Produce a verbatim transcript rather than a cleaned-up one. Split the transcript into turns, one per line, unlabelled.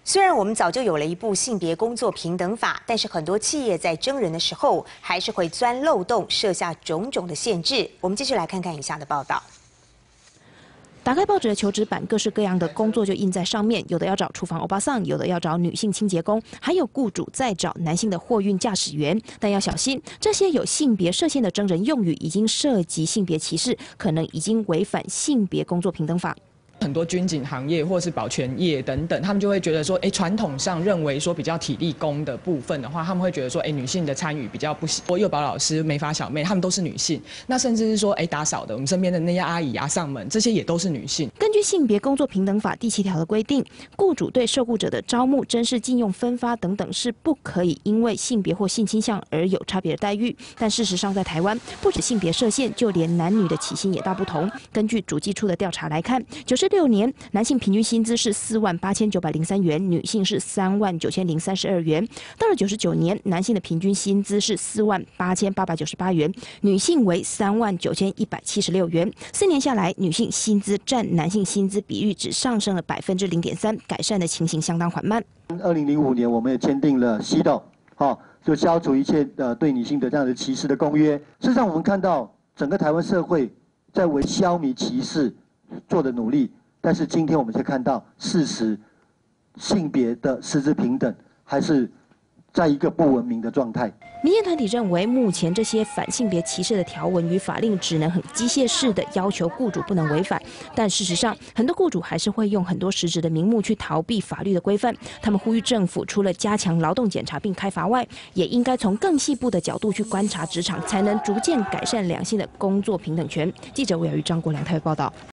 虽然我们早就有了一部性别工作平等法，但是很多企业在征人的时候，还是会钻漏洞，设下种种的限制。我们继续来看看以下的报道。
打开报纸的求职版，各式各样的工作就印在上面，有的要找厨房欧巴桑，有的要找女性清洁工，还有雇主在找男性的货运驾驶员。但要小心，这些有性别设限的征人用语已经涉及性别歧视，可能已经违反性别工作平等法。
很多军警行业或是保全业等等，他们就会觉得说，哎，传统上认为说比较体力工的部分的话，他们会觉得说，哎，女性的参与比较不行。幼保老师、美发小妹，她们都是女性。那甚至是说，哎，打扫的，我们身边的那些阿姨、阿上们，这些也都是女性。
根据性别工作平等法第七条的规定，雇主对受雇者的招募、甄试、禁用、分发等等是不可以因为性别或性倾向而有差别的待遇。但事实上，在台湾，不止性别设限，就连男女的起薪也大不同。根据主计处的调查来看，九十六年男性平均薪资是四万八千九百零三元，女性是三万九千零三十二元。到了九十九年，男性的平均薪资是四万八千八百九十八元，女性为三万九千一百七十六元。四年下来，女性薪资占男性薪资比率只上升了百分之零点三，改善的情形相当缓慢。
二零零五年，我们也签订了 C E D O， 好、哦，就消除一切呃对女性的这样的歧视的公约。事实上，我们看到整个台湾社会在为消弭歧视做的努力。 但是今天我们却看到，事实性别的实质平等还是在一个不文明的状态。
民间团体认为，目前这些反性别歧视的条文与法令只能很机械式的要求雇主不能违反，但事实上，很多雇主还是会用很多实质的名目去逃避法律的规范。他们呼吁政府除了加强劳动检查并开罚外，也应该从更细部的角度去观察职场，才能逐渐改善两性的工作平等权。记者魏雅玉、张国良台北报道。